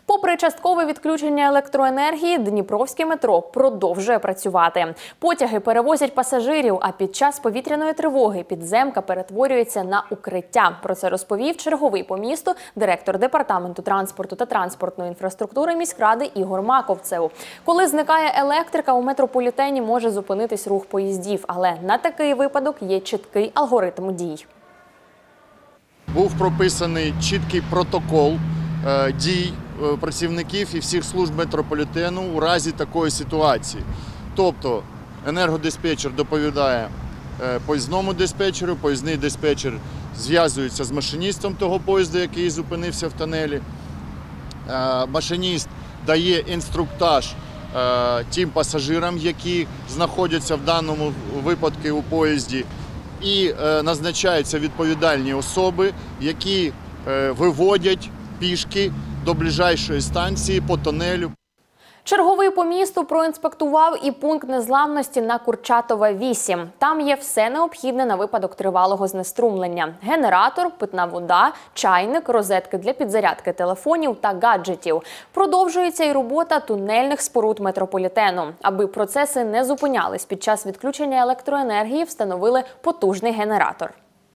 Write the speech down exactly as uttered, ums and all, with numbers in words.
Попри часткове відключення електроенергії, Дніпровське метро продовжує працювати. Потяги перевозять пасажирів, а під час повітряної тривоги підземка перетворюється на укриття. Про це розповів черговий по місту директор департаменту транспорту та транспортної інфраструктури міськради Ігор Маковцев. Коли зникає електрика, у метрополітені може зупинитись рух поїздів, але на такий випадок є чіткий алгоритм дій. Був прописаний чіткий протокол е, дій е, працівників і всіх служб метрополітену у разі такої ситуації. Тобто енергодиспетчер доповідає е, поїзному диспетчеру, поїзний диспетчер зв'язується з машиністом того поїзду, який зупинився в тунелі. Е, машиніст дає інструктаж е, тим пасажирам, які знаходяться в даному випадку у поїзді. І е, назначаються відповідальні особи, які е, виводять пішки до ближайшої станції по тунелю. Черговий по місту проінспектував і пункт незламності на Курчатова, вісім. Там є все необхідне на випадок тривалого знеструмлення. Генератор, питна вода, чайник, розетки для підзарядки телефонів та гаджетів. Продовжується і робота тунельних споруд метрополітену. Аби процеси не зупинялись під час відключення електроенергії, встановили потужний генератор.